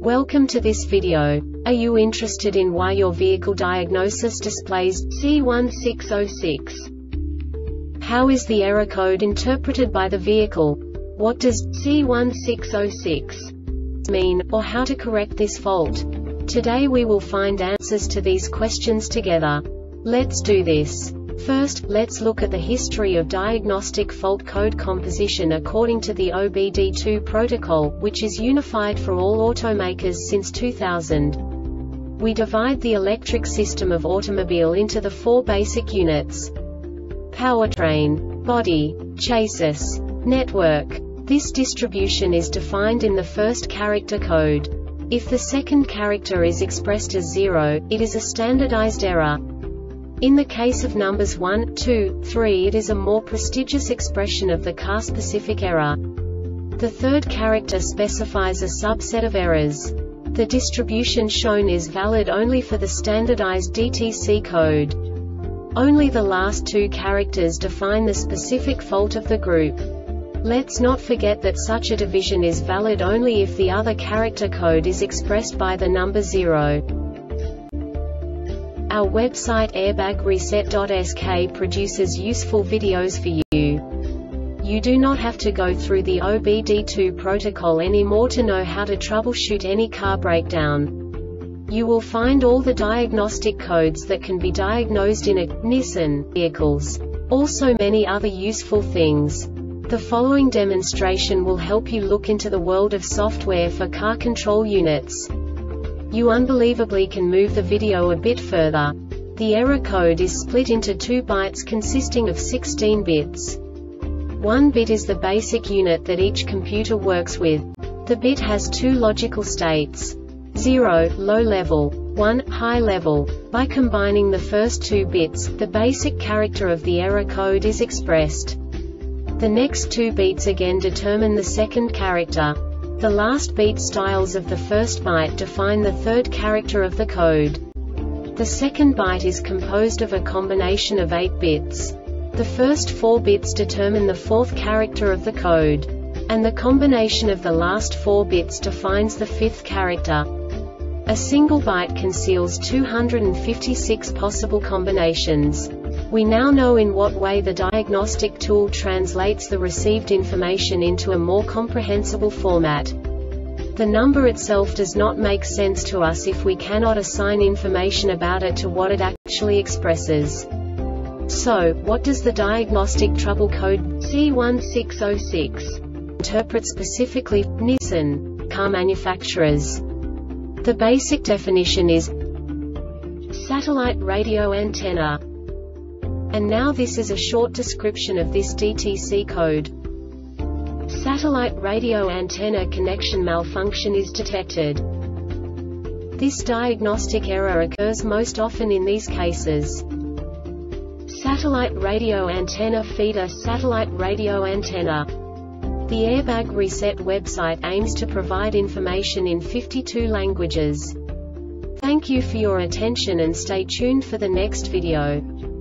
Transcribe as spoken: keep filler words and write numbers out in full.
Welcome to this video. Are you interested in why your vehicle diagnosis displays C one six zero six? How is the error code interpreted by the vehicle? What does C one six zero six mean, or how to correct this fault? Today we will find answers to these questions together. Let's do this. First, let's look at the history of diagnostic fault code composition according to the O B D two protocol, which is unified for all automakers since two thousand. We divide the electric system of automobile into the four basic units: powertrain, body, chassis, network. This distribution is defined in the first character code. If the second character is expressed as zero, it is a standardized error. In the case of numbers one, two, three, it is a more prestigious expression of the car-specific error. The third character specifies a subset of errors. The distribution shown is valid only for the standardized D T C code. Only the last two characters define the specific fault of the group. Let's not forget that such a division is valid only if the other character code is expressed by the number zero. Our website airbag reset dot S K produces useful videos for you. You do not have to go through the O B D two protocol anymore to know how to troubleshoot any car breakdown. You will find all the diagnostic codes that can be diagnosed in a Nissan vehicles. Also many other useful things. The following demonstration will help you look into the world of software for car control units. You unbelievably can move the video a bit further. The error code is split into two bytes consisting of sixteen bits. One bit is the basic unit that each computer works with. The bit has two logical states: zero, low level, one, high level. By combining the first two bits, the basic character of the error code is expressed. The next two bits again determine the second character. The last beat styles of the first byte define the third character of the code. The second byte is composed of a combination of eight bits. The first four bits determine the fourth character of the code. And the combination of the last four bits defines the fifth character. A single byte conceals two hundred fifty-six possible combinations. We now know in what way the diagnostic tool translates the received information into a more comprehensible format. The number itself does not make sense to us if we cannot assign information about it to what it actually expresses. So, what does the diagnostic trouble code C one six zero six interpret specifically for Nissan car manufacturers? The basic definition is satellite radio antenna. And now this is a short description of this D T C code. Satellite radio antenna connection malfunction is detected. This diagnostic error occurs most often in these cases: satellite radio antenna feeder, satellite radio antenna. The Airbag Reset website aims to provide information in fifty-two languages. Thank you for your attention and stay tuned for the next video.